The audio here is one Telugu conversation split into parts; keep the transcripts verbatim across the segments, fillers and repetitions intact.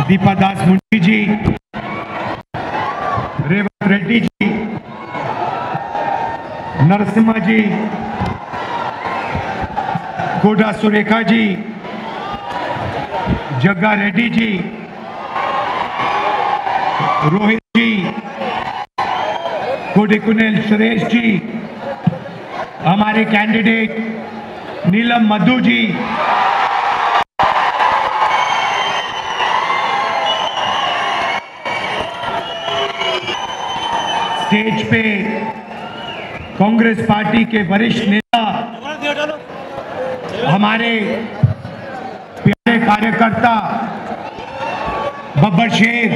दीपा दास मुंशी जी, रेवंत रेड्डी जी, नरसिम्हा जी, कोडा सुरेखा जी, जग्गा रेड्डी जी, रोहित जी, कोडिकुनेल सुरेश जी, हमारे कैंडिडेट नीलम मधु जी, स्टेज पे कांग्रेस पार्टी के वरिष्ठ नेता, हमारे प्यारे कार्यकर्ता बब्बर शेर,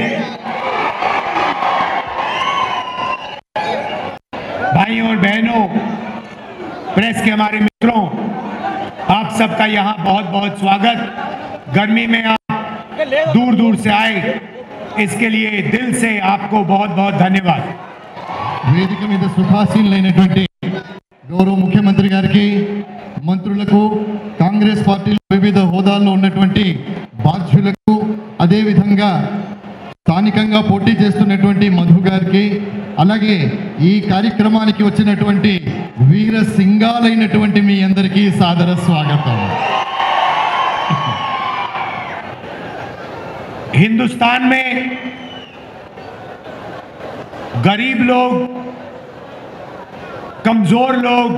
भाइयों और बहनों, प्रेस के हमारे मित्रों, आप सबका यहाँ बहुत बहुत स्वागत। गर्मी में आप दूर दूर से आए, इसके लिए दिल से आपको बहुत बहुत धन्यवाद। వేదిక మీద సుఖాసీనులైనటువంటి గౌరవ ముఖ్యమంత్రి గారికి, మంత్రులకు, కాంగ్రెస్ పార్టీలో వివిధ హోదాల్లో ఉన్నటువంటి బాధ్యులకు, అదేవిధంగా స్థానికంగా పోటీ చేస్తున్నటువంటి మధు గారికి, అలాగే ఈ కార్యక్రమానికి వచ్చినటువంటి వీర సింగాలైనటువంటి మీ అందరికీ సాదర స్వాగతం। हिंदुस्तान में गरीब लोग, कमजोर लोग,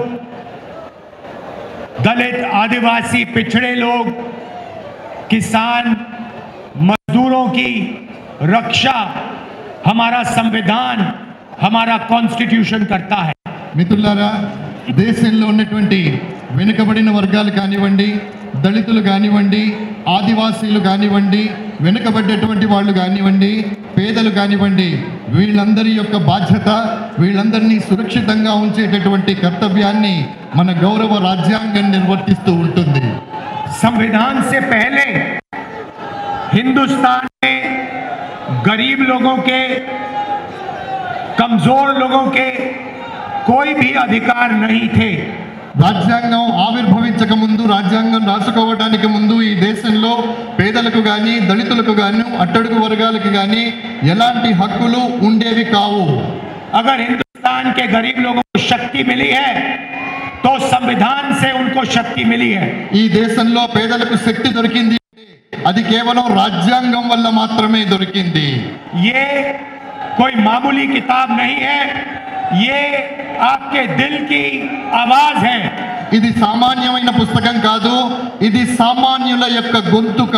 दलित, आदिवासी, पिछड़े लोग, किसान, मजदूरों की रक्षा हमारा संविधान, हमारा कॉन्स्टिट्यूशन करता है। మిత్రులారా, దేశంలో ఉన్నటువంటి వెనుకబడిన వర్గాలు కానివ్వండి, దళితులు కానివ్వండి, ఆదివాసీలు కానివ్వండి, వెనుకబడ్డటువంటి వాళ్ళు కానివ్వండి, పేదలు కానివ్వండి, వీళ్ళందరి యొక్క బాధ్యత, వీళ్ళందరినీ సురక్షితంగా ఉంచేటటువంటి కర్తవ్యాన్ని మన గౌరవ రాజ్యాంగం నిర్వర్తిస్తూ ఉంటుంది। संविधान से पहले हिंदुस्तान में गरीब लोगों के, कमजोर लोगों के कोई भी अधिकार नहीं थे। రాజ్యాంగం ఆవిర్భవించక ముందు, రాజ్యాంగం రాసుకోవడానికి ముందు ఈ దేశంలో పేదలకు కానీ, దళితులకు కానీ, అట్టడుగు వర్గాలకు కానీ ఎలాంటి హక్కులు ఉండేవి కావు। अगर हिंदुस्तान के गरीब लोगों को शक्ति मिली है तो संविधान से उनको शक्ति मिली है। ఈ దేశంలో పేదలకు శక్తి దొరికింది, అది కేవలం రాజ్యాంగం వల్ల మాత్రమే దొరికింది। ये कोई मामूली किताब नहीं है, ये आपके दिल की आवाज है। ఇది సామాన్యమైన పుస్తకం కాదు, ఇది సామాన్యుల యొక్క గొంతుక।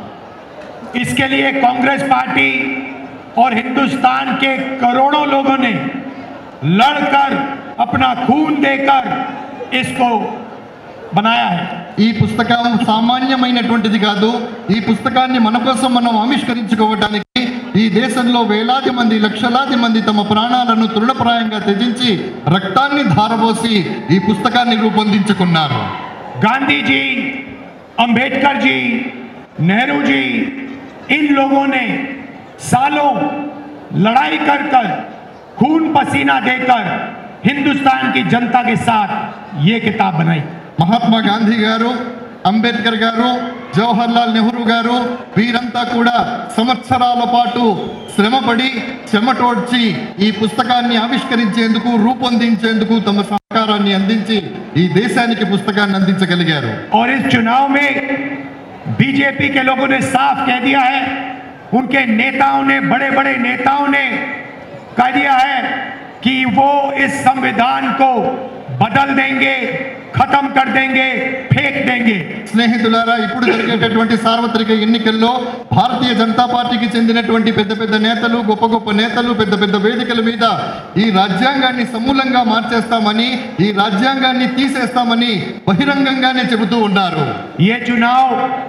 इसके लिए कांग्रेस पार्टी और हिंदुस्तान के करोड़ों लोगों ने लड़कर, अपना खून देकर इसको बनाया है। ఈ పుస్తకం సామాన్యమైనటువంటిది కాదు, ఈ పుస్తకాన్ని మన కోసం మనం ఆవిష్కరించుకోవడానికి ఈ దేశంలో వేలాది మంది, లక్షలాది మంది తమ ప్రాణాలను తృణప్రాయంగా త్యజించి రక్తాన్ని ధారపోసి ఈ పుస్తకాన్ని రూపొందించుకున్నారు। गांधी जी, अंबेडकर जी, नेहरू जी, इन लोगों ने सालों लड़ाई कर कर, खून पसीना देकर हिंदुस्तान की जनता के साथ ये किताब बनाई। మహాత్మా గాంధీ గారు, అంబేద్కర్ గారు, జవహర్ లాల్ నెహ్రూ గారు, వీరంతా కూడా సంవత్సరాల పాటు శ్రమపడి, చెమటోడ్చి ఈ పుస్తకాన్ని ఆవిష్కరించేందుకు, రూపొందించేందుకు తమ సహకారాన్ని అందించి ఈ దేశానికి పుస్తకాన్ని అందించగలిగారు। और इस चुनाव में बीजेपी के लोगों ने साफ कह दिया है, उनके नेताओं ने, बड़े बड़े नेताओं ने कह दिया है कि वो इस संविधान को बदल देंगे, खत्म कर देंगे, फेंक देंगे। స్నేహితులారా, ఇప్పుడు జరిగేటటువంటి సార్వత్రిక ఎన్నికల్లో భారతీయ జనతా పార్టీకి చెందినటువంటి పెద్ద పెద్ద నేతలు, గొప్ప గొప్ప నేతలు పెద్ద పెద్ద వేదికల మీద ఈ రాజ్యాంగాన్ని సమూలంగా మార్చేస్తామని, ఈ రాజ్యాంగాన్ని తీసేస్తామని బహిరంగంగానే చెబుతూ ఉన్నారు। ये चुनाव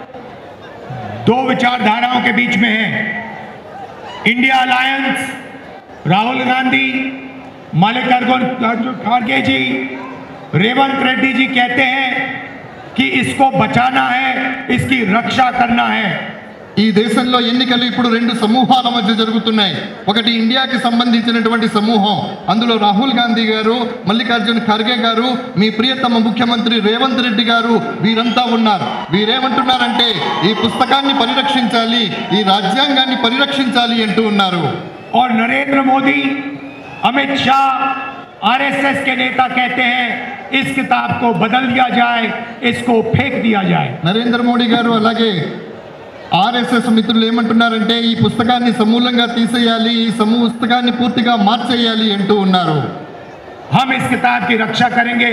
दो विचारधाराओं के बीच में है। इंडिया अलायंस, राहुल गांधी, मल्लिकार्जुन खड़गे जी, रेवंत रेड्डी जी कहते हैं कि इसको बचाना है, इसकी रक्षा करना है। ఈ దేశంలో ఎన్నికలు ఇప్పుడు రెండు సమూహాల మధ్య జరుగుతున్నాయి. ఒకటి ఇండియాకి సంబంధించినటువంటి సమూహం, అందులో రాహుల్ గాంధీ గారు, మల్లికార్జున్ ఖర్గే గారు, మీ ప్రియతమ ముఖ్యమంత్రి రేవంత్ రెడ్డి గారు, వీరంతా ఉన్నారు. వీరేమంటున్నారంటే ఈ పుస్తకాన్ని పరిరక్షించాలి, ఈ రాజ్యాంగాన్ని పరిరక్షించాలి అంటూ ఉన్నారు. और नरेंद्र मोदी, अमित शाह, आरएसएस के नेता कहते हैं इस किताब को बदल दिया जाए, इसको फेंक दिया जाए. నరేంద్ర మోడీ గారు అలాగే ఆర్ఎస్ఎస్ మిత్రులు ఏమంటున్నారంటే ఈ పుస్తకాన్ని సమూలంగా తీసేయాలి, ఈ సమూహ పుస్తకాన్ని పూర్తిగా మార్చేయాలి అంటూ ఉన్నారు. हम इस किताब की रक्षा करेंगे,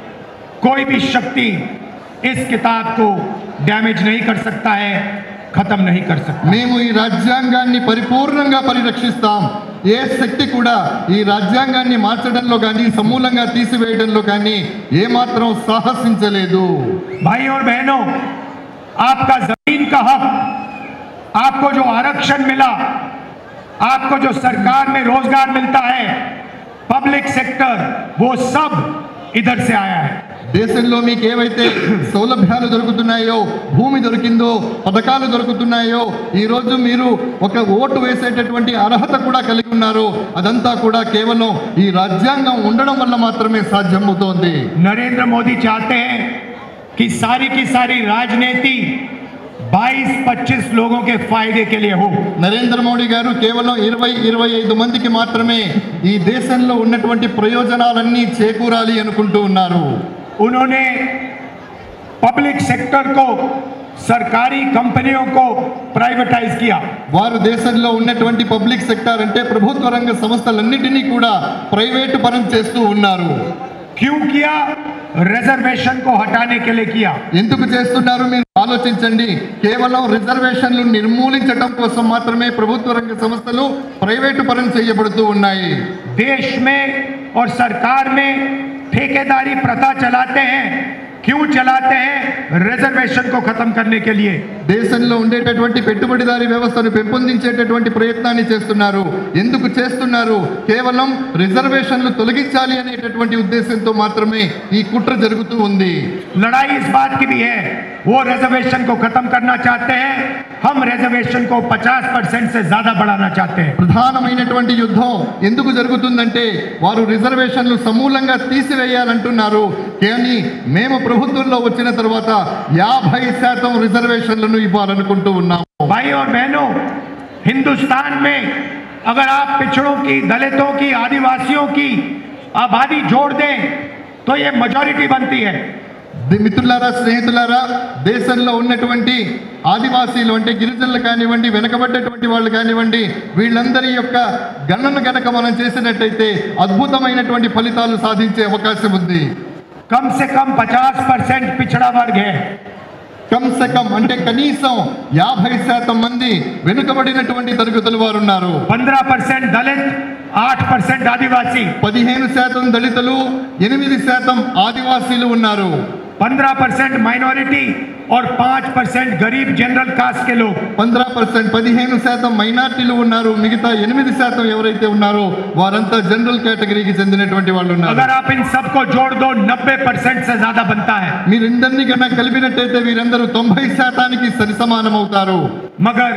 कोई भी शक्ति इस किताब को डैमेज नहीं कर सकता है, खत्म नहीं कर सकता. మేము ఈ రాజ్యాంగాన్ని పరిపూర్ణంగా పరిరక్షిస్తాం. ఏ శక్తి కూడా ఈ రాజ్యాంగాన్ని మార్చడంలో కానీ సమూలంగా తీసివేయడంలో కానీ ఏమాత్రం సాహసించలేదు. भाई और बहनों, आपका जमीन का हक, आपको जो आरक्षण मिला, आपको जो सरकार में रोजगार मिलता है, पब्लिक सेक्टर, वो सब इधर से आया है. దేశంలో మీకు ఏవైతే సౌలభ్యాలు దొరుకుతున్నాయో, భూమి దొరికిందో, పథకాలు దొరుకుతున్నాయో, ఈరోజు మీరు ఒక ఓటు వేసేటటువంటి అర్హత కూడా కలిగి ఉన్నారు, అదంతా కూడా కేవలం ఈ రాజ్యాంగం ఉండడం వల్ల మాత్రమే సాధ్యమవుతోంది. नरेंद्र मोदी चाहते हैं कि सारी की सारी राजनीति बाईस पच्चीस लोगों के फायदे के लिए हो. నరేంద్ర మోడీ గారు కేవలం ఇరవై ఇరవై ఐదు మందికి మాత్రమే ఈ దేశంలో ఉన్నటువంటి ప్రయోజనాలన్నీ చేకూరాలి అనుకుంటూ ఉన్నారు. उन्होंने पब्लिक सेक्टर को, सरकारी कंपनियों को प्राइवेटाइज किया. వారు దేశంలో ఉన్నటువంటి పబ్లిక్ సెక్టార్ అంటే ప్రభుత్వ రంగ సంస్థలన్నిటినీ కూడా ప్రైవేటు పరం చేస్తూ ఉన్నారు. क्यों किया? रिजर्वेशन को हटाने के लिए किया. ఎందుకు చేస్తున్నారు మీరు ఆలోచించండి. కేవలం రిజర్వేషన్లు నిర్మూలించడం కోసం మాత్రమే ప్రభుత్వ రంగ సంస్థలు ప్రైవేటు పరం చేయబడుతూ ఉన్నాయి. देश में और सरकार में ठेकेदारी प्रथा चलाते हैं. क्यों चलाते हैं? रिजर्वेशन को खत्म करने के लिए. దేశంలో ఉండేటటువంటి పెట్టుబడిదారీ వ్యవస్థను పెంపొందించేటటువంటి ప్రయత్నాన్ని చేస్తున్నారు. ఎందుకు చేస్తున్నారు? కేవలం రిజర్వేషన్లు తొలగించాలి అనేటటువంటి ఉద్దేశంతో మాత్రమే ఈ కుట్ర జరుగుతూ ఉంది. लड़ाई इस बात की भी है, वो रिजर्वेशन को खत्म करना चाहते हैं, हम रिजर्वेशन को पचास परसेंट से ज्यादा बढ़ाना चाहते हैं. ప్రధానమైనటువంటి యుద్ధం ఎందుకు జరుగుతుందంటే వారు రిజర్వేషన్లు సమూలంగా తీసివేయాలంటున్నారు. కానీ మేము ప్రభుత్వంలో వచ్చిన తర్వాత యాభై శాతం రిజర్వేషన్లను ఇవ్వాలనుకుంటూ ఉన్నాము. भाई और बहनों, हिंदुस्तान में अगर आप पिछड़ों की, दलितों की, आदिवासियों की आबादी जोड़ दें तो ये मेजॉरिटी बनती है. మిత్రులారా, స్నేహితులారా, దేశంలో ఉన్నటువంటి ఆదివాసీలు అంటే గిరిజనులు కానివ్వండి, వెనకబడ్డటువంటి వాళ్ళు కానివ్వండి, వీళ్ళందరి యొక్క గణన గనక మనం చేసినట్టయితే అద్భుతమైనటువంటి ఫలితాలు సాధించే అవకాశం ఉంది. कम से कम पचास परसेंट पिछड़ा वर्ग है. కమ్ సే కమ్ అంటే కనీసం యాభై శాతం మంది వెనుకబడినటువంటి తరగతుల వారు ఉన్నారు. पंद्रह परसेंट दलित, आठ परसेंट आदिवासी. పదిహేను శాతం దళితులు, ఎనిమిది శాతం ఆదివాసీలు ఉన్నారు. पंद्रह परसेंट माइनॉरिटी और पाँच परसेंट गरीब जनरल कास्ट के लोग. పంద్రా పర్సెంట్ పదిహేను శాతం మైనార్టీలు ఉన్నారు. మిగతా ఎనిమిది శాతం ఎవరైతే ఉన్నారో వారంతా జనరల్ కేటగిరీకి చెందినటువంటి వాళ్ళు ఉన్నారు. अगर आप इन सबको जोड़ दो, नब्बे परसेंट से ज्यादा बनता है. మీరందరినీ కన్నా కలిపినట్టయితే వీరందరూ తొంభై శాతానికి సరి సమానం అవుతారు. मगर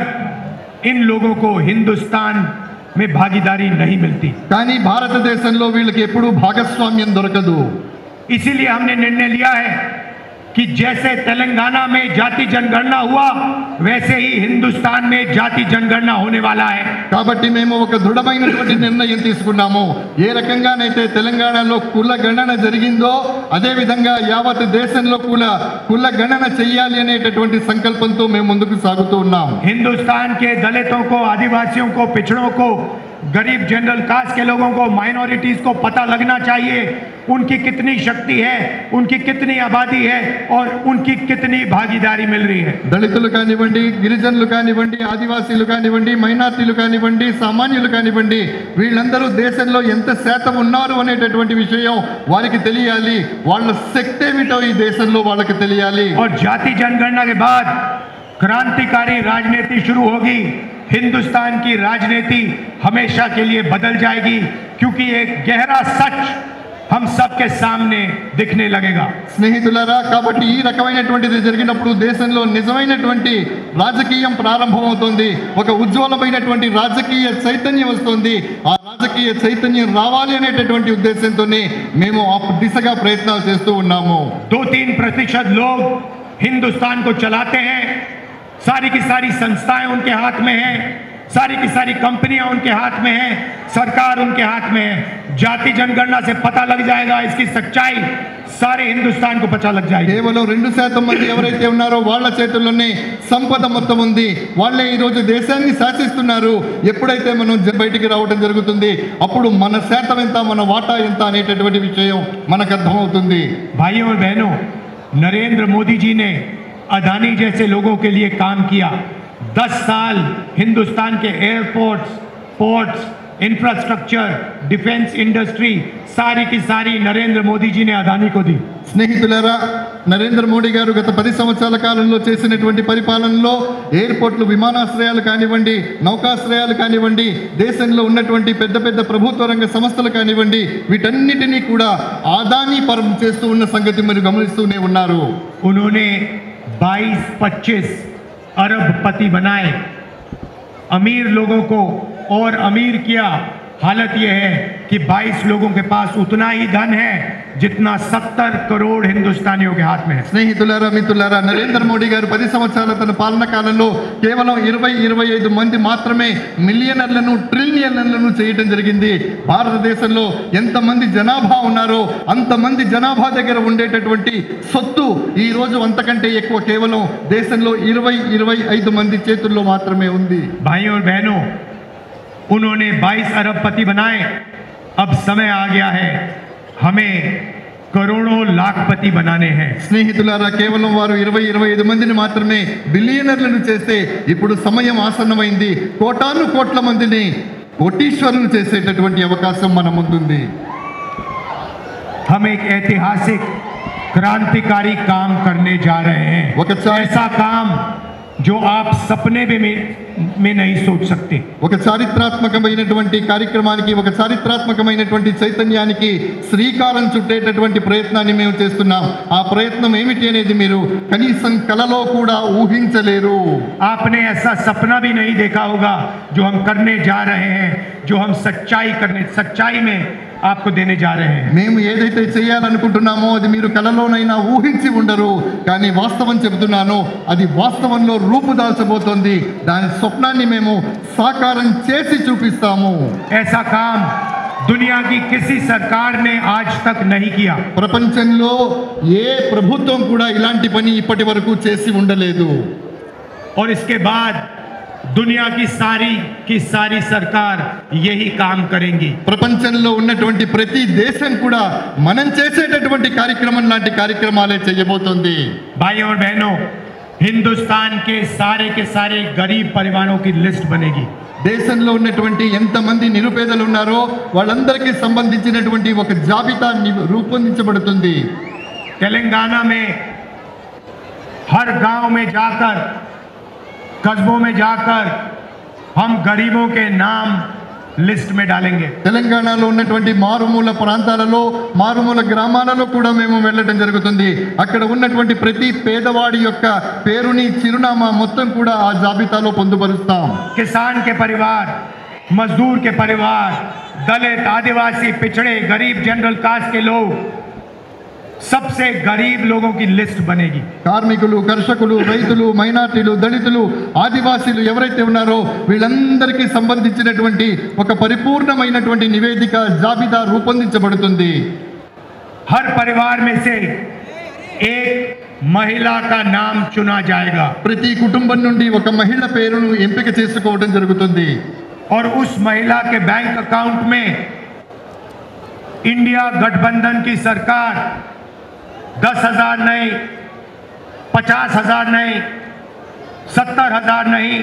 इन लोगों को हिंदुस्तान में भागीदारी नहीं मिलती. కానీ భారతదేశంలో వీళ్ళకి ఎప్పుడూ భాగస్వామ్యం దొరకదు. इसीलिए हमने निर्णय लिया है कि जैसे तेलंगाना में जाति जनगणना हुआ, वैसे ही हिंदुस्तान में जाति जनगणना होने वाला है. కాబట్టి మేము ఒక దృఢమైనటువంటి నిర్ణయం తీసుకున్నాము. ఏ రకంగానైతే తెలంగాణలో కుల గణన జరిగిందో అదే విధంగా యావత్ దేశంలో కూడా కుల గణన చేయాలి అనేటటువంటి సంకల్పంతో మేము ముందుకు సాగుతూ ఉన్నాం. हिंदुस्तान के दलितों को, आदिवासियों को, पिछड़ों को, गरीब जनरल कास्ट के लोगों को, माइनॉरिटीज को पता लगना चाहिए उनकी कितनी शक्ति है, उनकी कितनी आबादी है और उनकी कितनी भागीदारी मिल रही है. దళితులు కానివ్వండి, గిరిజనులు కానివ్వండి, ఆదివాసీలు కానివ్వండి, మైనార్టీలు కానివ్వండి, సామాన్యులు కానివ్వండి, వీళ్ళందరూ దేశంలో ఎంత శాతం ఉన్నారు అనేటటువంటి విషయం వారికి తెలియాలి. వాళ్ళ శక్తి ఏమిటో ఈ దేశంలో వాళ్ళకి తెలియాలి. और जाति जनगणना के बाद क्रांतिकारी राजनीति शुरू होगी. हिंदुस्तान की राजनीति हमेशा के लिए बदल जाएगी, क्योंकि एक गहरा सच हम सबके सामने दिखने लगेगा। స్నేహితులారా, కాబట్టి ఈ రకమైనటువంటిది జరిగినప్పుడు దేశంలో నిజమైనటువంటి రాజకీయం ప్రారంభమవుతుంది. ఒక ఉజ్వలమైనటువంటి రాజకీయ చైతన్యం వస్తుంది. ఆ రాజకీయ చైతన్యం రావాలి అనేటటువంటి ఉద్దేశంతోనే మేము ఆ దిశగా ప్రయత్నాలు చేస్తూ ఉన్నాము. दो तीन प्रतिशत लोग हिंदुस्तान को चलाते हैं, सारी की सारी संस्थाएं उनके हाथ में हैं, सारी की सारी कंपनियां उनके हाथ में हैं, सरकार उनके हाथ में है। जाति जनगणना से पता लग जाएगा, इसकी सच्चाई सारे हिंदुस्तान को पता लग जाएगी। కేవలం రెండు శాతం మంది ఎవరైతే ఉన్నారో వాళ్ళ చేతుల్లోనే సంపద మొత్తం ఉంది. వాళ్ళే ఈ రోజు దేశాన్ని శాసిస్తున్నారు. ఎప్పుడైతే మనం బయటికి రావడం జరుగుతుంది, అప్పుడు మన శాతం ఎంత, మన వాటా ఎంత అనేటటువంటి విషయం మనకు అర్థమవుతుంది. भाइयों और बहनों, नरेंद्र मोदी जी ने अदानी जैसे लोगों के लिए काम किया। दस साल हिंदुस्तान के airports, ports, infrastructure, defence industry सारी की सारी नरेंद्र मोदी जी ने अदानी को दी। స్నేహితులారా, నరేంద్ర మోడీ గారు గత పది సంవత్సరాల కాలంలో చేసినటువంటి పరిపాలనలో ఎయిర్పోర్ట్లు, విమానాశ్రయాలు కానివ్వండి, నౌకాశ్రయాలు కానివ్వండి, దేశంలో ఉన్నటువంటి పెద్ద పెద్ద ప్రభుత్వ రంగ సంస్థలు కానివ్వండి, వీటన్నిటినీ కూడా అదానీ పరం చేస్తూ ఉన్న సంగతి మీరు గమనిస్తూనే ఉన్నారు. उन्होंने बाईस पच्चीस अरबपति बनाए, अमीर लोगों को और अमीर किया। हालत यह है कि बाईस लोगों के पास उतना ही धन है जितना सत्तर करोड़ हिंदुस्तानियों के हाथ में है। స్నేహితులారా, మిత్రులారా, నరేంద్ర మోడీ గారు పది సంవత్సరాల తన పాలన కాలంలో కేవలం ఇరవై ఇరవై ఐదు మంది మాత్రమే మిలియనర్లను, ట్రిలియనర్లను చేయడం జరిగింది. భారతదేశంలో ఎంతమంది జనాభా ఉన్నారో అంతమంది జనాభా దగ్గర ఉండేటటువంటి సొత్తు ఈ రోజు అంతకంటే ఎక్కువ కేవలం దేశంలో ఇరవై ఇరవై ఐదు మంది చేతుల్లో మాత్రమే ఉంది. भाइयों और बहनों, उन्होंने बाईस अरबपति बनाए। अब समय आ गया है हमें करोड़ों लाखपति बनाने हैं। స్నేహితులారా, కేవలం వారు ఇరవై ఇరవై ఐదు మందిని మాత్రమే బిలియనర్లను చేస్తే ఇప్పుడు సమయం ఆసన్నమైంది. కోటాను కోట్ల మందిని కోటీశ్వరులు చేసేటటువంటి అవకాశం మన ముందుంది. हम एक ऐतिहासिक क्रांतिकारी काम करने जा रहे हैं। ఒక చా- ऐसा काम जो आप सपने में में नहीं सोच सकते। ఒక చారిత్రాత్మకమైనటువంటి కార్యక్రమానికి, ఒక చారిత్రాత్మకమైనటువంటి చైతన్యానికి శ్రీకారం చుట్టేటటువంటి ప్రయత్నాన్ని మేము చేస్తున్నాం. ఆ ప్రయత్నం ఏమిటి అనేది మీరు కనీసం కలలో కూడా ఊహించలేరు. आपने ऐसा सपना भी नहीं देखा होगा जो हम करने जा रहे हैं, जो हम सच्चाई करने सच्चाई में आपको देने जा रहे हैं। మేము ఏదైతే చేయాలనుకుంటున్నామో అది మీరు కలలోనైనా ఊహించి ఉండరు. కానీ వాస్తవం చెబుతున్నాను, అది వాస్తవంలో రూపుదాల్చబోతోంది. దాని స్వప్నాన్ని మేము సాకారం చేసి చూపిస్తాము. ऐसा काम दुनिया की किसी सरकार ने आज तक नहीं किया। ప్రపంచంలో ఏ ప్రభుత్వం కూడా ఇలాంటి పని ఇప్పటి వరకు చేసి ఉండలేదు. और इसके बाद दुनिया की सारी की सारी सरकार यही काम करेंगी। ప్రపంచంలో ఉన్నటువంటి ప్రతి దేశం కూడా మనం చేసేటటువంటి కార్యక్రమం లాంటి కార్యక్రమాలే చేయబోతోంది. भाइयों और बहनों, हिंदुस्तान के सारे के सारे गरीब परिवारों की लिस्ट बनेगी। దేశంలో ఉన్నటువంటి ఎంతమంది నిరుపేదలు ఉన్నారో వాళ్ళందరికీ సంబంధించినటువంటి ఒక జాబితా ని- రూపొందించబడుతుంది. तेलंगाना में हर गांव में जाकर, कस्बों में जाकर हम गरीबों के नाम लिस्ट में डालेंगे। తెలంగాణలో ఉన్నటువంటి మారుమూల ప్రాంతాలలో, మారుమూల గ్రామాలలో కూడా మేము వెళ్ళడం జరుగుతుంది. అక్కడ ఉన్నటువంటి ప్రతి పేదవాడి యొక్క పేరుని, చిరునామా మొత్తం కూడా ఆ జాబితాలో పొందుపరుస్తాం. किसान के परिवार, मजदूर के परिवार, दलित, आदिवासी, पिछड़े, गरीब, जनरल कास्ट के लोग, सबसे गरीब लोगों की लिस्ट बनेगी। కార్మికులు, కర్షకులు, రైతులు, మైనార్టీలు, దళితులు, ఆదివాసీలు ఎవరైతే ఉన్నారో వీళ్ళందరికీ సంబంధించినటువంటి ఒక పరిపూర్ణమైనటువంటి నివేదిక, జాబితా రూపొందించబడుతుంది. हर परिवार में से एक महिला का नाम चुना जाएगा ప్రతి కుటుంబం నుండి ఒక మహిళ పేరును ఎంపిక చేసుకోవడం జరుగుతుంది. और उस महिला के बैंक अकाउंट में इंडिया गठबंधन की सरकार दस हजार नहीं, पचास हजार नहीं, सत्तर हजार नहीं,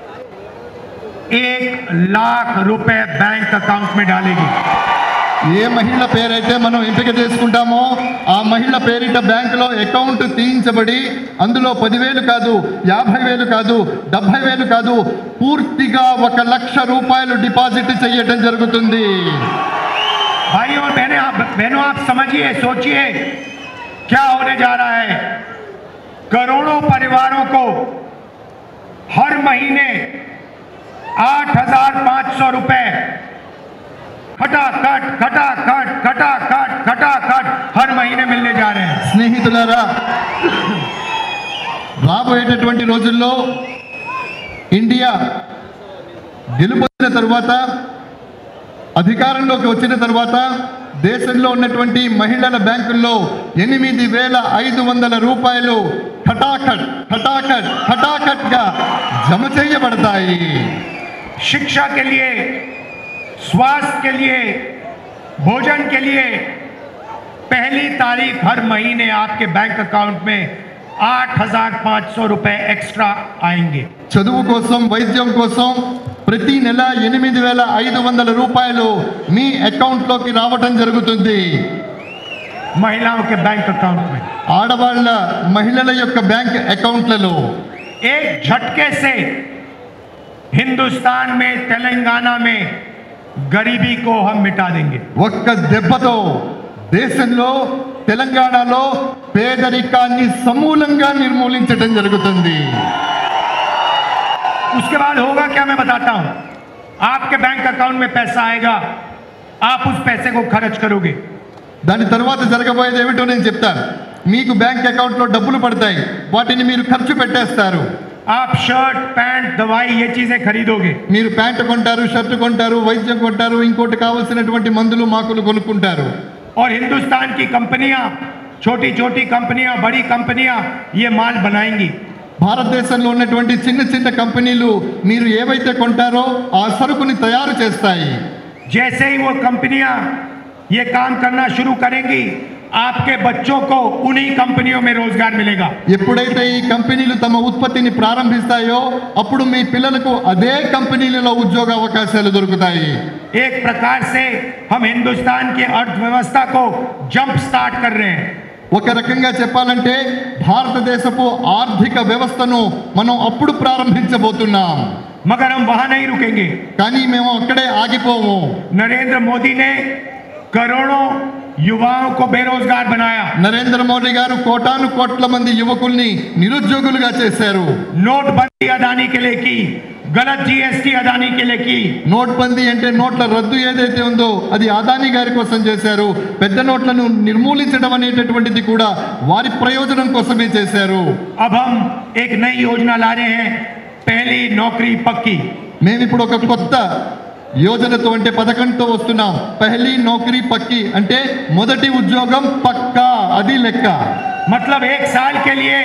एक लाख रुपए बैंक अकाउंट में डालेगी। ఏ మహిళ పేరైతే మనం ఎంపిక చేసుకుంటామో ఆ మహిళ పేరిట బ్యాంకులో అకౌంట్ తీయించబడి అందులో పదివేలు కాదు, యాభై వేలు కాదు, డెబ్బై వేలు కాదు, పూర్తిగా ఒక లక్ష రూపాయలు డిపాజిట్ చేయటం జరుగుతుంది. भाइयों और बहनें, आप बहनों आप समझिए, सोचिए क्या होने जा रहा है। करोड़ों परिवारों को हर महीने आठ हजार पांच सौ रुपए खटाखट खटाखट खटाखट खटाखट हर महीने मिलने जा रहे हैं। స్నేహితులారా, రాబోయేటటువంటి రోజుల్లో ఇండియా గెలుపొందిన తర్వాత, అధికారంలోకి వచ్చిన తర్వాత దేశంలో ఉన్నటువంటి మహిళల బ్యాంకుల్లో ఎనిమిది వేల ఐదు వందల రూపాయలు ఖటాఖట్ ఖటాఖట్ ఖటాఖట్ గా జమ చేయబడతాయి। शिक्षा के लिए, स्वास्थ्य के लिए, भोजन के लिए पहली तारीख हर महीने आपके बैंक अकाउंट में आठ हजार पांच सौ रुपए एक्स्ट्रा आएंगे। చదువు కోసం, వైద్యం కోసం ప్రతి నెల ఎనిమిది వేల ఐదు వందల రూపాయలు మీ అకౌంట్లోకి రావటం జరుగుతుంది। महिलाओं के बैंक अकाउंट में, ఆడవాళ్ళ మహిళల యొక్క బ్యాంక్ అకౌంట్లలో एक झटके से हिंदुस्तान में, तेलंगाना में गरीबी को हम मिटा देंगे। ఒక్క దెబ్బతో దేశంలో, తెలంగాణలో పేదరికాన్ని సమూలంగా నిర్మూలించడం జరుగుతుంది। उसके बाद होगा क्या, मैं बताता हूं। आपके बैंक अकाउंट में पैसा आएगा, आप उस पैसे को खर्च करोगे। దాని తర్వాత జరగబోయేది ఏమిటో నేను చెప్తాను। మీకు బ్యాంక్ అకౌంట్లో డబ్బులు పడతాయి, వాటిని మీరు ఖర్చు పెట్టేస్తారు। आप शर्ट, पैंट, दवाई ये चीजें खरीदोगे। మీరు ప్యాంటు కొంటారు, షర్ట్ కొంటారు, వైద్యం కొంటారు, ఇంకోటి కావాల్సినటువంటి మందులు మాకులు కొనుక్కుంటారు। और हिंदुस्तान की कंपनियां, छोटी छोटी कंपनियां, बड़ी कंपनियां ये माल बनाएंगी। భారతదేశంలో ఉన్నటువంటి చిన్న చిన్న కంపెనీలు మీరు ఏవైతే కొంటారో ఆ సరుకుని తయారు చేస్తాయి। जैसे ही वो कंपनियां ये काम करना शुरू करेंगी, आपके बच्चों को उन्हीं कंपनियों में रोजगार मिलेगा। ఎప్పుడైతే ఈ కంపెనీలు తమ ఉత్పత్తిని ప్రారంభిస్తాయో అప్పుడు మీ పిల్లలకు అదే కంపెనీలలో ఉద్యోగ అవకాశాలు దొరుకుతాయి। एक प्रकार से हम हिंदुस्तान की अर्थव्यवस्था को जंप स्टार्ट कर रहे हैं। ఒక రకంగా చెప్పాలంటే భారతదేశపు ఆర్థిక వ్యవస్థను మనం అప్పుడు ప్రారంభించబోతున్నాం। मगर हम वहां नहीं रुकेंगे। కానీ మేము అక్కడే ఆగిపోము। नरेंद्र मोदी ने करोड़ों युवाओं को बेरोजगार बनाया। నరేంద్ర మోడీ గారు కోటాను కోట్ల మంది యువకుల్ని నిరుద్యోగులుగా చేశారు। नोटबंदी अदानी के लिए की, गलत जीएसटी अदानी के लिए की। నోట్బందీ అంటే నోట్ల రద్దు ఏదైతే ఉందో అది అదానీ గారి కోసం చేశారు। పెద్ద నోట్లను నిర్మూలించడం అనేటటువంటిది కూడా వారి ప్రయోజనం కోసమే చేశారు। अब हम एक नई योजना ला रहे हैं, पहली नौकरी पक्की। మేము ఇప్పుడు ఒక కొత్త యోజనతో అంటే పథకంతో వస్తున్నాం। పహలీ నౌకరీ పక్కి అంటే మొదటి ఉద్యోగం పక్కా, అది లెక్క। मतलब एक साल के लिए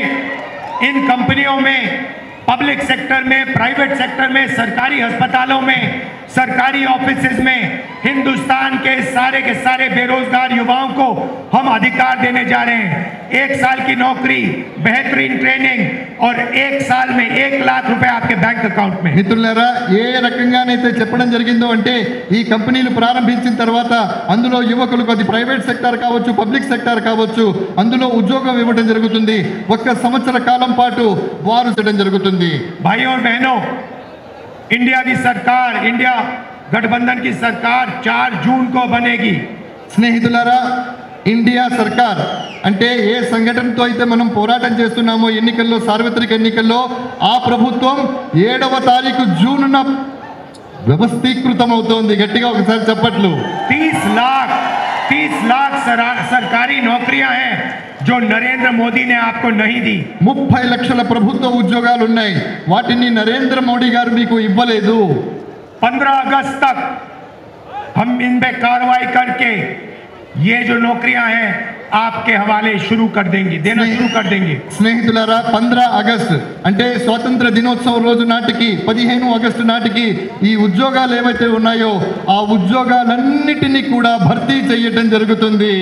इन कंपनियों में, पब्लिक सेक्टर में, प्राइवेट सेक्टर में, सरकारी अस्पतालों में, सरकारी ऑफिसेज में हिंदुस्तान के सारे के सारे बेरोजगार युवाओं को हम अधिकार देने जा रहे हैं। एक साल की नौकरी, बेहतरीन ट्रेनिंग और एक साल में एक लाख रुपए आपके बैंक अकाउंट में। మిత్రులారా, ఏ రకంగానైతే చెప్పడం జరిగిందో అంటే ఈ కంపెనీలు ప్రారంభించిన తర్వాత అందులో యువకులకు, అది ప్రైవేట్ సెక్టార్ కావచ్చు, పబ్లిక్ సెక్టార్ కావచ్చు, అందులో ఉద్యోగం ఇవ్వడం జరుగుతుంది। ఒక్క సంవత్సర కాలం పాటు వారు చేయడం జరుగుతుంది। भाइयों और बहनों, इंडिया की सरकार, इंडिया गठबंधन की सरकार चार जून को बनेगी। స్నేహితులారా, ఇండియా సర్కార్ అంటే ఏ సంఘటనతో అయితే మనం పోరాటం చేస్తున్నామో ఎన్నికల్లో, సార్వత్రిక ఎన్నికల్లో, ఆ ప్రభుత్వం ఏడవ తారీఖు జూన్న వ్యవస్థీకృతం అవుతోంది। గట్టిగా ఒకసారి చెప్పట్లు। तीस लाख तीस लाख सरकारी नौकरियां हैं जो नरेंद्र मोदी ने आपको नहीं दी। ముప్పై లక్షల ప్రభుత్వ ఉద్యోగాలు ఉన్నాయి, వాటిని నరేంద్ర మోడీ గారు మీకు ఇవ్వలేదు। पंद्रह अगस्त तक हम इन पे कार्रवाई करके ये जो नौकरियां हैं आपके हवाले शुरू कर देंगे, देना शुरू कर देंगे। స్నేహితులారా, పంద్రహ ఆగస్టు అంటే స్వాతంత్ర దినోత్సవం రోజు నాటికి, పదిహేను ఆగస్టు నాటికి ఈ ఉద్యోగాలు ఏవైతే ఉన్నాయో ఆ ఉద్యోగాలన్నిటినీ కూడా భర్తీ చేయటం జరుగుతుంది।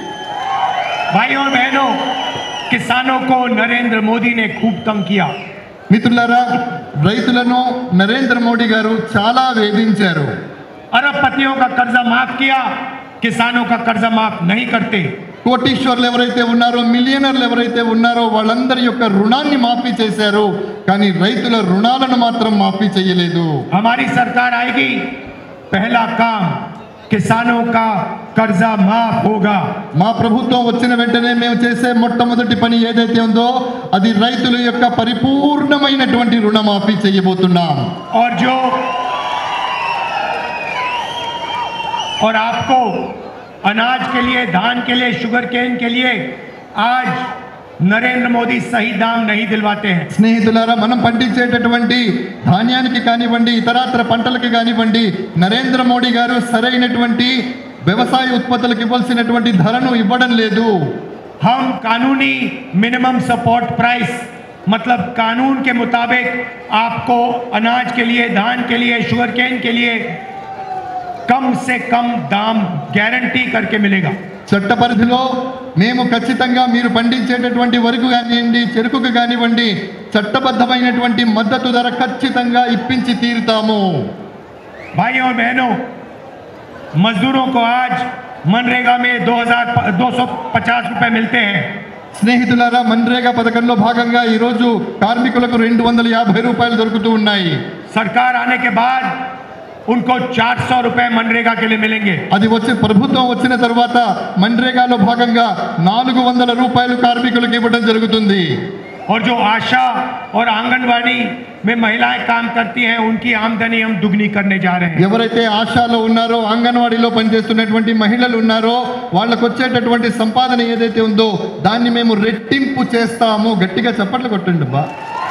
भाइयों और बहनों, किसानों को नरेंद्र मोदी ने खूब तंग किया। మిత్రులారా, రైతులను నరేంద్ర మోడీ గారు చాలా వేధించారు। अरबपतियों का कर्जा माफ किया, किसानों का कर्जा माफ नहीं करते। కోటీశ్వర్లు ఎవరైతే ఉన్నారో, మిలియనర్లు ఎవరైతే ఉన్నారో వాళ్ళందరి యొక్క రుణాన్ని మాఫీ చేశారు, కానీ రైతుల రుణాలను మాత్రం మాఫీ చేయలేదు। हमारी सरकार आएगी, पहला काम किसानों का कर्जा माफ होगा। మా ప్రభుత్వం వచ్చిన వెంటనే మేము చేసే మొట్టమొదటి పని ఏదైతే ఉందో అది రైతుల యొక్క పరిపూర్ణమైనటువంటి రుణమాఫీ చేయబోతున్నాం। और जो और आपको अनाज के लिए, धान के लिए, शुगर केन के लिए आज नरेंद्र मोदी सही दाम नहीं दिलवाते हैं। స్నేహితులారా, మనం పండించేటటువంటి ధాన్యానికి కానివ్వండి, ఇతరత్ర పంటలకు కానివ్వండి, నరేంద్ర మోడీ గారు సరైనటువంటి వ్యవసాయ ఉత్పత్తులకు ఇవ్వాల్సినటువంటి ధరను ఇవ్వడం లేదు। हम कानूनी मिनिमम सपोर्ट प्राइस मतलब कानून के मुताबिक आपको अनाज के लिए, धान के लिए, शुगर केन के लिए कम से कम दाम गारंटी करके मिलेगा। చట్ట పరిధిలో మేము ఖచ్చితంగా మీరు పండించేటటువంటి వరకు కానివ్వండి, చెరుకుకు కానివ్వండి, చట్టబద్ధమైనటువంటి మద్దతు ధర ఖచ్చితంగా ఇప్పించి తీరుతాము। भाइयों और बहनों, मजदूरों को आज मनरेगा में दो हजार दो सौ पचास रुपए मिलते हैं। స్నేహితులారా, మన్రేగా పథకంలో భాగంగా ఈరోజు కార్మికులకు రెండు వందల యాభై రూపాయలు దొరుకుతూ ఉన్నాయి। सरकार आने के बाद उनको चार सौ रुपए मनरेगा के लिए मिलेंगे। అది వచ్చి ప్రభుత్వం వచ్చిన తర్వాత మన్రేగాలో భాగంగా నాలుగు వందల రూపాయలు కార్మికులకు ఇవ్వడం జరుగుతుంది। और जो आशा और आंगनवाड़ी में महिलाएं काम करती हैं उनकी आमदनी हम दुगनी करने जा रहे हैं। ఎవరైతే ఆశాలో ఉన్నారో, అంగన్వాడీలో పనిచేస్తున్నటువంటి మహిళలు ఉన్నారో వాళ్ళకు వచ్చేటటువంటి సంపాదన ఏదైతే ఉందో దాన్ని మేము రెట్టింపు చేస్తాము। గట్టిగా చప్పట్లు కొట్టండి బా।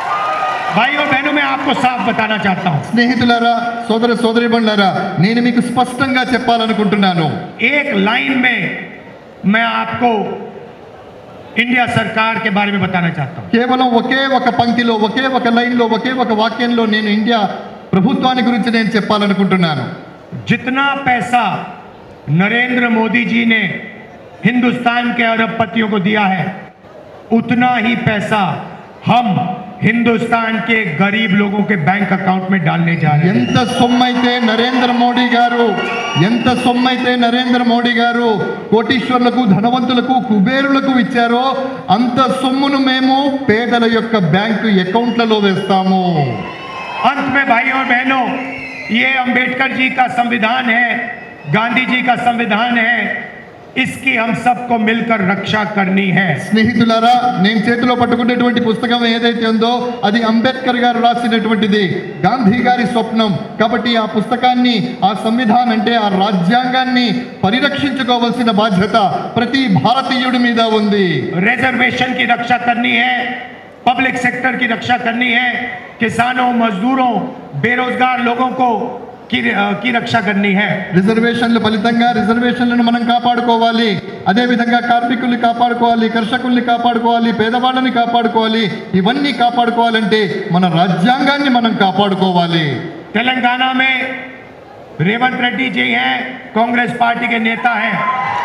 भाई और बहनों, मैं आपको साफ बताना चाहता हूं, స్నేహితులారా, సోదర సోదరీమణులారా, నేను మీకు స్పష్టంగా చెప్పాలనుకుంటున్నాను। एक लाइन में मैं आपको इंडिया सरकार के बारे में बताना चाहता हूं। కేవలం ఒకే ఒక పంక్తిలో, ఒకే ఒక లైన్లో, ఒకే ఒక వాక్యంలో నేను ఇండియా ప్రభుత్వాన్ని గురించి నేను చెప్పాలనుకుంటున్నాను। जितना पैसा नरेंद्र मोदी जी ने हिंदुस्तान के अरबपतियों को दिया है उतना ही पैसा हम हिंदुस्तान के गरीब लोगों के बैंक अकाउंट में डालने जा रहे हैं। ఎంత సొమ్మైతే నరేంద్ర మోడీ గారు ఎంత సొమ్మైతే నరేంద్ర మోడీ గారు కోటీశ్వర్లకు, ధనవంతులకు, కుబేరులకు ఇచ్చారో అంత సొమ్మును మేము పేదల యొక్క బ్యాంకు అకౌంట్లలో వేస్తాము। अंत में भाइयों और बहनों, ये अंबेडकर जी का संविधान है, गांधी जी का संविधान है, इसकी हम सबको मिलकर रक्षा करनी है। స్నేహితులారా, నేను చేతిలో పట్టుకున్నటువంటి పుస్తకం ఏదైతే ఉందో అది అంబేద్కర్ గారు రాసినటువంటిది, గాంధీ గారి స్వప్నం। కాబట్టి ఆ పుస్తకాన్ని, ఆ సంవిధానం అంటే ఆ రాజ్యాంగాన్ని పరిరక్షించుకోవాల్సిన బాధ్యత ప్రతి భారతీయుడి మీద ఉంది। रिजर्वेशन की रक्षा करनी है, पब्लिक सेक्टर की रक्षा करनी है, किसानों, मजदूरों, बेरोजगार लोगों को की, की रक्षा करनी है। రిజర్వేషన్ల ఫలితంగా రిజర్వేషన్లను మనం కాపాడుకోవాలి, అదే విధంగా కార్మికుల్ని కాపాడుకోవాలి, కర్షకుల్ని కాపాడుకోవాలి, పేదవాళ్ళని కాపాడుకోవాలి। ఇవన్నీ కాపాడుకోవాలంటే మన రాజ్యాంగాన్ని మనం కాపాడుకోవాలి। तेलंगाना में रेवंत रेड्डी जी हैं, कांग्रेस पार्टी के नेता हैं।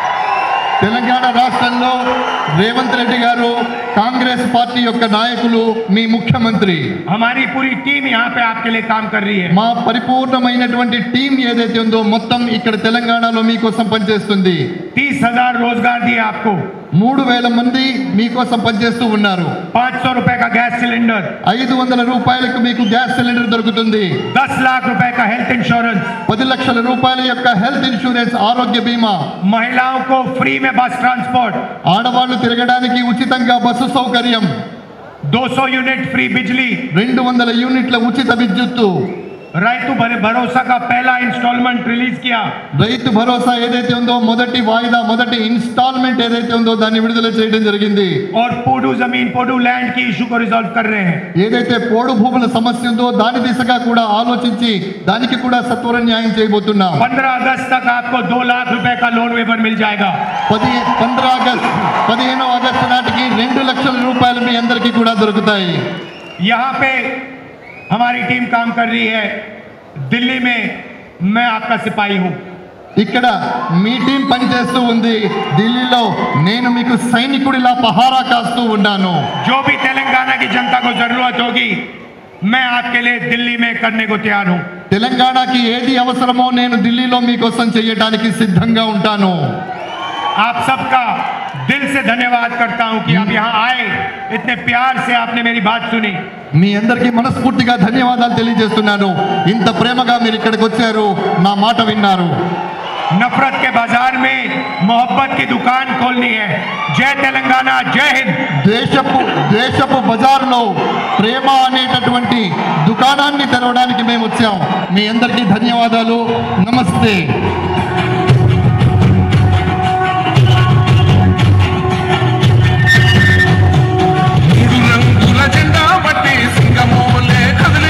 తెలంగాణ రాష్ట్రంలో రేవంత్ రెడ్డి గారు కాంగ్రెస్ పార్టీ యొక్క నాయకులు, మీ ముఖ్యమంత్రి। हमारी पूरी टीम यहाँ पे आपके लिए काम कर रही है। మా పరిపూర్ణమైనటువంటి టీం ఏదైతే ఉందో మొత్తం ఇక్కడ తెలంగాణలో మీకోసం పనిచేస్తుంది। तीस हजार रोजगार दिए आपको, మూడు వేల మంది మీకోసం పనిచేస్తూ ఉన్నారు। पाँच सौ रुपए का गैस सिलेंडर, ఐదు వందల రూపాయలకు మీకు గ్యాస్ సిలిండర్ దొరుకుతుంది। दस लाख रुपए का हेल्थ इंश्योरेंस, పది లక్షల రూపాయల యొక్క హెల్త్ ఇన్సూరెన్స్, ఆరోగ్య బీమా, महिलाओं को फ्री में बस ट्रांसपोर्ट, ఆడవాళ్లు తిరగడానికి ఉచితంగా బస్సు సౌకర్యం, दो सौ यूनिट फ्री बिजली, రెండు వందల యూనిట్ల ఉచిత విద్యుత్తు, రైతు భరోసా का पहला इंस्टॉलमेंट रिलीज किया। రైతు భరోసా ఏదైతే ఉందో మొదటి వాయిదా, మొదటి ఇన్స్టాల్మెంట్ ఏదైతే ఉందో దాన్ని విడుదల చేయడం జరిగింది। और पोडू जमीन, पोडू लैंड की इशू को रिजॉल्व कर रहे हैं। ఏదైతే పోడు భూముల సమస్య ఉందో దాని దిశగా కూడా ఆలోచించి దానికి కూడా సత్వర న్యాయం చేయబోతున్నాం। पंद्रह अगस्त तक आपको दो लाख रुपए का लोन वेवर मिल जाएगा। పది పంద్రह ఆగస్ట్ పదిహేను ఆగస్టు నాటికి రెండు లక్షల రూపాయలు మీ అందరికీ కూడా దొరుకుతాయి। यहाँ पे हमारी टीम काम कर रही है। दिल्ली में मैं आपका सिपाही हूं। ఇక్కడ మీ టీం పనిచేస్తూ ఉంది, ఢిల్లీలో నేను మీకు సైనికుడిలా పహారా కాస్తూ ఉన్నాను। जो भी तेलंगाना की जनता को जरूरत होगी मैं आपके लिए दिल्ली में करने को तैयार हूं। తెలంగాణకి ఏది అవసరమో నేను ఢిల్లీలో మీకోసం చేయడానికి సిద్ధంగా ఉంటాను। आप सबका दिल से धन्यवाद करता हूं कि आप यहाँ आए, इतने प्यार से आपने मेरी बात सुनी। మీ అందరికీ మనస్ఫూర్తిగా ధన్యవాదాలు తెలియజేస్తున్నాను। ఇంత ప్రేమగా మీరు ఇక్కడికి వచ్చారు, నా మాట విన్నారు। नफरत के बाजार में मोहब्बत की दुकान खोलनी है। जय तेलंगाना, जय हिंद। దేశపు దేశపు బజార్లో ప్రేమ అనేటటువంటి దుకాణాన్ని తెరవడానికి మేము వచ్చాం. మీ అందరికీ ధన్యవాదాలు. నమస్తే.